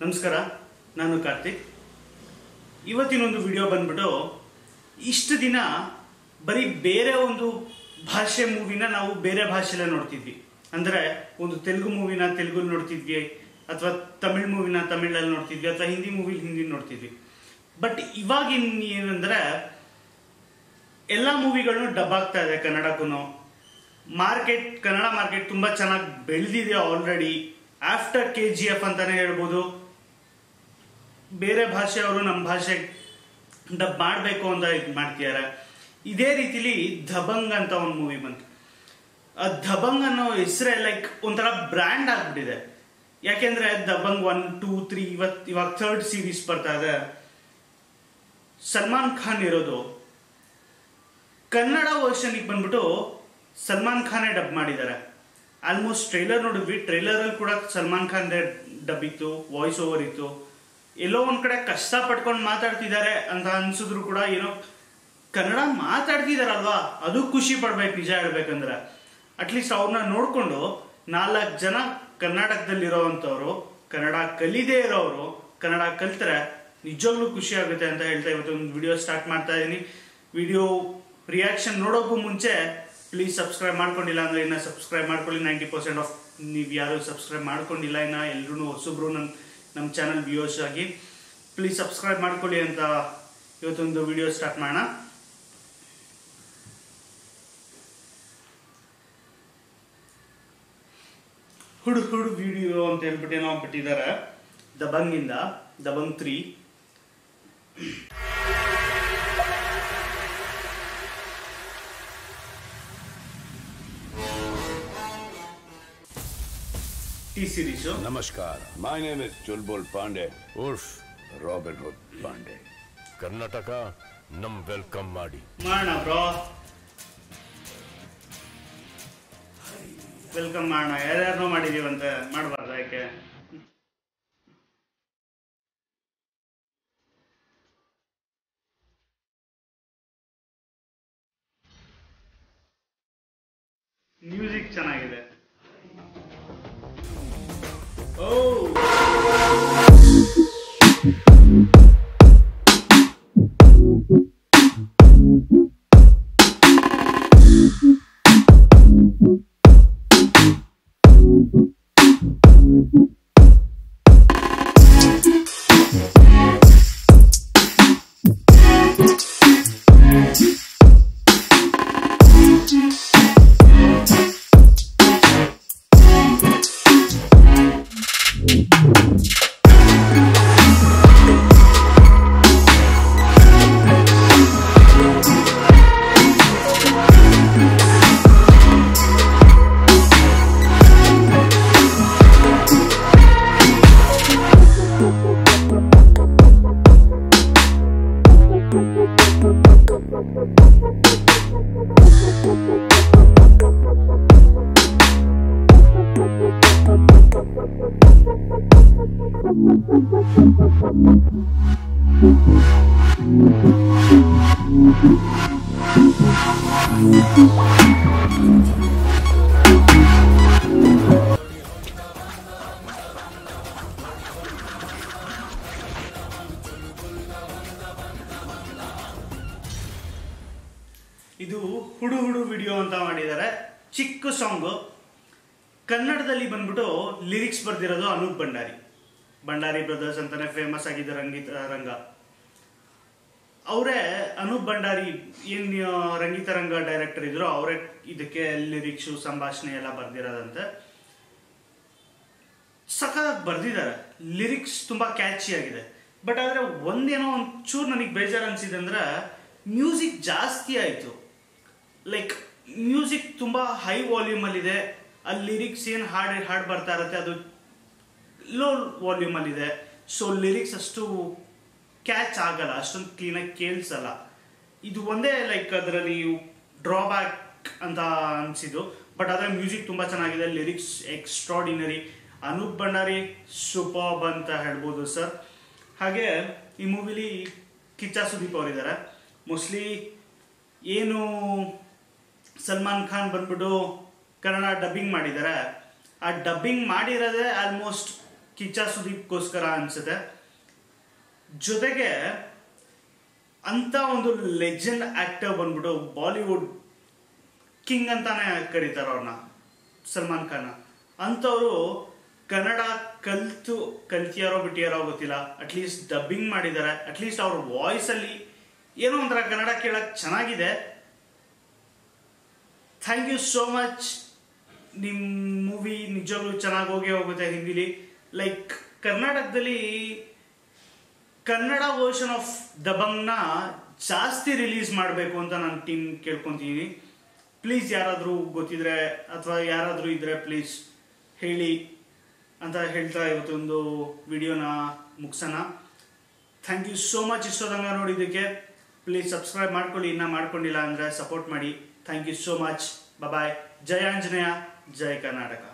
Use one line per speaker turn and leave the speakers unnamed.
ನಮಸ್ಕಾರ, ನಾನು ಕಾರ್ತಿಕ್. ಇವತ್ತಿನೊಂದು ವಿಡಿಯೋ ಬಂದ್ಬಿಟ್ಟು ಇಷ್ಟು ದಿನ ಬರೀ ಬೇರೆ ಒಂದು ಭಾಷೆ ಮೂವಿನ ನಾವು ಬೇರೆ ಭಾಷೆಯಲ್ಲೇ ನೋಡ್ತಿದ್ವಿ. ಅಂದರೆ ಒಂದು ತೆಲುಗು ಮೂವಿನ ತೆಲುಗಲ್ಲಿ ನೋಡ್ತಿದ್ವಿ, ಅಥವಾ ತಮಿಳ್ ಮೂವಿನ ತಮಿಳಲ್ಲಿ ನೋಡ್ತಿದ್ವಿ, ಅಥವಾ ಹಿಂದಿ ಮೂವಿಲಿ ಹಿಂದಿ ನೋಡ್ತಿದ್ವಿ. ಬಟ್ ಇವಾಗ ಏನಂದ್ರೆ ಎಲ್ಲ ಮೂವಿಗಳನ್ನು ಡಬ್ ಆಗ್ತಾ ಇದೆ ಕನ್ನಡಕ್ಕೂ. ಕನ್ನಡ ಮಾರ್ಕೆಟ್ ತುಂಬಾ ಚೆನ್ನಾಗಿ ಬೆಳೆದಿದೆ ಆಲ್ರೆಡಿ. ಆಫ್ಟರ್ KGF ಅಂತಾನೆ ಹೇಳ್ಬೋದು. ಬೇರೆ ಭಾಷೆಯವರು ನಮ್ಮ ಭಾಷೆ ಡಬ್ ಮಾಡಬೇಕು ಅಂತ ಇದು ಮಾಡ್ತಿದ್ದಾರೆ. ಇದೇ ರೀತಿಲಿ ದಬಂಗ್ ಅಂತ ಒಂದು ಮೂವಿ ಬಂತು. ಆ ದಬಂಗ್ ಅನ್ನೋ ಹೆಸರೇ ಲೈಕ್ ಒಂಥರ ಬ್ರ್ಯಾಂಡ್ ಆಗ್ಬಿಟ್ಟಿದೆ. ಯಾಕೆಂದ್ರೆ ದಬಂಗ್ 1, 2, 3 ಇವಾಗ 3rd ಸೀರೀಸ್ ಬರ್ತಾ ಇದೆ. ಸಲ್ಮಾನ್ ಖಾನ್ ಇರೋದು. ಕನ್ನಡ ವರ್ಷನ್ಗೆ ಬಂದ್ಬಿಟ್ಟು ಸಲ್ಮಾನ್ ಖಾನೇ ಡಬ್ ಮಾಡಿದ್ದಾರೆ. ಆಲ್ಮೋಸ್ಟ್ ಟ್ರೈಲರ್ ನೋಡಿದ್ವಿ. ಟ್ರೈಲರಲ್ಲಿ ಕೂಡ ಸಲ್ಮಾನ್ ಖಾನ್ ಡಬ್ ಇತ್ತು, ವಾಯ್ಸ್ ಓವರ್ ಇತ್ತು. ಎಲ್ಲೋ ಒಂದ್ ಕಡೆ ಕಷ್ಟ ಪಟ್ಕೊಂಡು ಮಾತಾಡ್ತಿದ್ದಾರೆ ಅಂತ ಅನ್ಸಿದ್ರು ಕೂಡ ಏನೋ ಕನ್ನಡ ಮಾತಾಡ್ತಿದಾರಲ್ವಾ, ಅದು ಖುಷಿ ಪಡ್ಬೇಕು. ನಿಜ ಹೇಳ್ಬೇಕಂದ್ರೆ ಅಟ್ಲೀಸ್ಟ್ ಅವ್ರನ್ನ ನೋಡ್ಕೊಂಡು 4 ಜನ ಕರ್ನಾಟಕದಲ್ಲಿರೋವಂಥವ್ರು, ಕನ್ನಡ ಕಲಿದೇ ಇರೋರು ಕನ್ನಡ ಕಲ್ತ್ರೆ ನಿಜವಾಗ್ಲೂ ಖುಷಿ ಆಗುತ್ತೆ ಅಂತ ಹೇಳ್ತಾ ಇವತ್ತೊಂದು ವಿಡಿಯೋ ಸ್ಟಾರ್ಟ್ ಮಾಡ್ತಾ ಇದ್ದೀನಿ. ವಿಡಿಯೋ ರಿಯಾಕ್ಷನ್ ನೋಡೋಕ್ಕೂ ಮುಂಚೆ ಪ್ಲೀಸ್ ಸಬ್ಸ್ಕ್ರೈಬ್ ಮಾಡ್ಕೊಂಡಿಲ್ಲ ಅಂದ್ರೆ ಇನ್ನ ಸಬ್ಸ್ಕ್ರೈಬ್ ಮಾಡ್ಕೊಳ್ಳಿ. 90% ಆಫ್ ನೀವು ಯಾರು ಸಬ್ಸ್ಕ್ರೈಬ್ ಮಾಡ್ಕೊಂಡಿಲ್ಲ, ಇನ್ನ ಎಲ್ರೂ ಹೊಸಬ್ರು ನಮ್ಮ ಚಾನಲ್ ವ್ಯೂವರ್ಸ್ ಆಗಿ ಪ್ಲೀಸ್ ಸಬ್ಸ್ಕ್ರೈಬ್ ಮಾಡ್ಕೊಳ್ಳಿ ಅಂತ ಇವತ್ತೊಂದು ವಿಡಿಯೋ ಸ್ಟಾರ್ಟ್ ಮಾಡೋಣ. ಹುಡು ಹುಡು ವಿಡಿಯೋ ಅಂತ ಹೇಳ್ಬಿಟ್ಟು ಏನೋ ಬಿಟ್ಟಿದ್ದಾರೆ ದಬಂಗಿಂದ. Dabangg 3 series.
Namaskar. My name is Chulbul Pandey, Urf Robinhood Pandey.
Karnataka, nam welcome ಮಾಡಿ.
ಮಾಡೋಣ ಬ್ರೋ, ವೆಲ್ಕಮ್ ಮಾಡೋಣ. ಯಾರ್ಯಾರನೋ ಮಾಡಿದೀವಂತ ಮಾಡಬಾರ್ದು, ಯಾಕೆ? ಮ್ಯೂಸಿಕ್ ಚೆನ್ನಾಗಿದೆ. ಇದು ಹುಡು ಹುಡು ವಿಡಿಯೋ ಅಂತ ಮಾಡಿದ್ದಾರೆ. ಚಿಕ್ಕ ಸಾಂಗು. ಕನ್ನಡದಲ್ಲಿ ಬಂದ್ಬಿಟ್ಟು ಲಿರಿಕ್ಸ್ ಬರ್ದಿರೋದು ಅನೂಪ್ ಬಂಡಾರಿ ಬ್ರದರ್ಸ್ ಅಂತಾನೆ ಫೇಮಸ್ ಆಗಿದ್ದ ರಂಗ ಅವರೇ. ಅನೂಪ್ ಬಂಡಾರಿ ಏನ್ ರಂಗಿತ ರಂಗ ಡೈರೆಕ್ಟರ್ ಇದ್ರು, ಅವರೇ ಇದಕ್ಕೆ ಲಿರಿಕ್ಸು ಸಂಭಾಷಣೆ ಎಲ್ಲ ಬರ್ದಿರೋದಂತೆ. ಸಖತ್ ಬರ್ದಿದ್ದಾರೆ. ಲಿರಿಕ್ಸ್ ತುಂಬಾ ಕ್ಯಾಚಿ ಆಗಿದೆ. ಬಟ್ ಆದ್ರೆ ಒಂದೇನೋ ಒಂಚೂರು ನನಗೆ ಬೇಜಾರು ಅನ್ಸಿದೆ ಅಂದ್ರೆ ಮ್ಯೂಸಿಕ್ ಜಾಸ್ತಿ ಆಯ್ತು. ಲೈಕ್ ಮ್ಯೂಸಿಕ್ ತುಂಬಾ ಹೈ ವಾಲ್ಯೂಮ್ ಅಲ್ಲಿ ಇದೆ. ಅಲ್ಲಿ ಲಿರಿಕ್ಸ್ ಏನ್ ಹಾಡ್ ಬರ್ತಾ ಇರತ್ತೆ ಅದು ಲೋ ವಾಲ್ಯೂಮ್ ಅಲ್ಲಿ ಇದೆ. ಸೊ ಲಿರಿಕ್ಸ್ ಅಷ್ಟು ಕ್ಯಾಚ್ ಆಗಲ್ಲ, ಅಷ್ಟೊಂದು ಕ್ಲೀನಾಗಿ ಕೇಳಿಸಲ್ಲ. ಇದು ಒಂದೇ ಲೈಕ್ ಅದರಲ್ಲಿ ಡ್ರಾಬ್ಯಾಕ್ ಅಂತ ಅನ್ಸಿದ್ದು. ಬಟ್ ಆದ್ರೆ ಮ್ಯೂಸಿಕ್ ತುಂಬಾ ಚೆನ್ನಾಗಿದೆ, lyrics extraordinary. Anup Bhandari superb ಅಂತ ಹೇಳ್ಬೋದು ಸರ್. ಹಾಗೆ ಈ ಮೂವಿಲಿ ಕಿಚ್ಚಾ ಸುದೀಪ್ ಅವರಿದ್ದಾರೆ. ಮೋಸ್ಟ್ಲಿ ಏನು ಸಲ್ಮಾನ್ ಖಾನ್ ಬಂದ್ಬಿಟ್ಟು ಕನ್ನಡ ಡಬ್ಬಿಂಗ್ ಮಾಡಿದ್ದಾರೆ. ಆ ಡಬ್ಬಿಂಗ್ ಮಾಡಿರೋದೇ ಆಲ್ಮೋಸ್ಟ್ ಕಿಚ್ಚ ಸುದೀಪ್ಗೋಸ್ಕರ ಅನ್ಸುತ್ತೆ. ಜೊತೆಗೆ ಅಂತ ಒಂದು ಲೆಜೆಂಡ್ ಆಕ್ಟರ್ ಬಂದ್ಬಿಟ್ಟು ಬಾಲಿವುಡ್ ಕಿಂಗ್ ಅಂತಾನೆ ಕರೀತಾರೆ ಅವ್ರನ್ನ, ಸಲ್ಮಾನ್ ಖಾನ್. ಅಂಥವ್ರು ಕನ್ನಡ ಕಲ್ತಿಯಾರೋ ಬಿಟ್ಟಿಯಾರೋ ಗೊತ್ತಿಲ್ಲ, ಅಟ್ಲೀಸ್ಟ್ ಡಬ್ಬಿಂಗ್ ಮಾಡಿದ್ದಾರೆ. ಅಟ್ಲೀಸ್ಟ್ ಅವ್ರ ವಾಯ್ಸಲ್ಲಿ ಏನೋ ಒಂಥರ ಕನ್ನಡ ಕೇಳಕ್ಕೆ ಚೆನ್ನಾಗಿದೆ. Thank you so much. ನಿಮ್ಮ ಮೂವಿ ನಿಜವಾಗ್ಲೂ ಚೆನ್ನಾಗಿ ಹೋಗುತ್ತೆ ಹಿಂದಿಲಿ. ಲೈಕ್ ಕರ್ನಾಟಕದಲ್ಲಿ ಕನ್ನಡ ವರ್ಷನ್ ಆಫ್ ದಬಂಗ್ನ ಜಾಸ್ತಿ ರಿಲೀಸ್ ಮಾಡಬೇಕು ಅಂತ ನಾನು ಟೀಮ್ ಕೇಳ್ಕೊತೀನಿ. ಪ್ಲೀಸ್ ಯಾರಾದರೂ ಗೊತ್ತಿದ್ರೆ ಅಥವಾ ಯಾರಾದರೂ ಇದ್ದರೆ ಪ್ಲೀಸ್ ಹೇಳಿ ಅಂತ ಹೇಳ್ತಾ ಇವತ್ತೊಂದು ವಿಡಿಯೋನ ಮುಗಿಸೋಣ. ಥ್ಯಾಂಕ್ ಯು ಸೋ ಮಚ್ ಇಷ್ಟೊಂದಂಗ ನೋಡಿದ್ದಕ್ಕೆ. ಪ್ಲೀಸ್ ಸಬ್ಸ್ಕ್ರೈಬ್ ಮಾಡ್ಕೊಳ್ಳಿ, ಇನ್ನೂ ಮಾಡ್ಕೊಂಡಿಲ್ಲ ಅಂದರೆ ಸಪೋರ್ಟ್ ಮಾಡಿ. Thank you so much. Bye. ಜಯ ಆಂಜನೇಯ, ಜೈ ಕರ್ನಾಟಕ.